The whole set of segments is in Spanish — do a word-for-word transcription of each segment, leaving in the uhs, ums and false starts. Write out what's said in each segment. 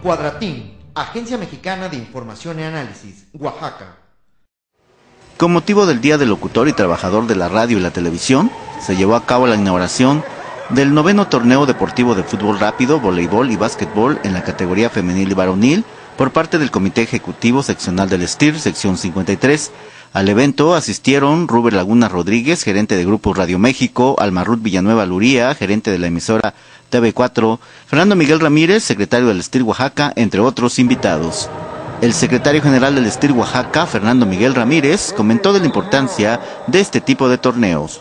Cuadratín, Agencia Mexicana de Información y Análisis, Oaxaca. Con motivo del Día del Locutor y Trabajador de la Radio y la Televisión, se llevó a cabo la inauguración del noveno torneo deportivo de fútbol rápido, voleibol y básquetbol en la categoría femenil y varonil por parte del Comité Ejecutivo Seccional del S T I R, sección cincuenta y tres. Al evento asistieron Rubén Laguna Rodríguez, gerente de Grupo Radio México, Alma Ruth Villanueva Luría, gerente de la emisora T V cuatro, Fernando Miguel Ramírez, secretario del S T I R Oaxaca, entre otros invitados. El secretario general del S T I R Oaxaca, Fernando Miguel Ramírez, comentó de la importancia de este tipo de torneos.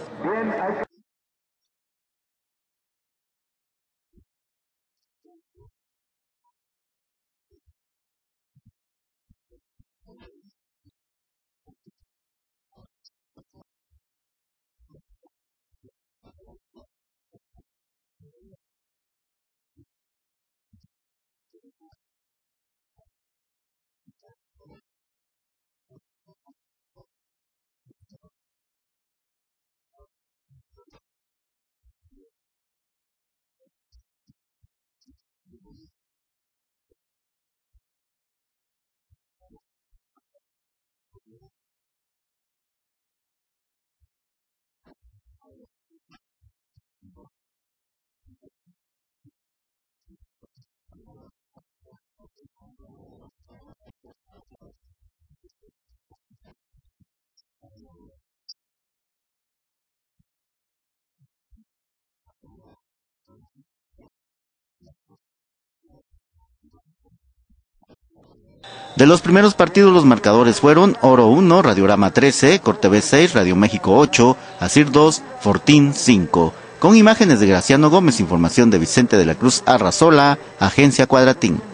De los primeros partidos, los marcadores fueron Oro uno, Radiorama trece, Corteve seis, Radio México ocho, Asir dos, Fortín cinco. Con imágenes de Graciano Gómez, información de Vicente de la Cruz Arrazola, Agencia Cuadratín.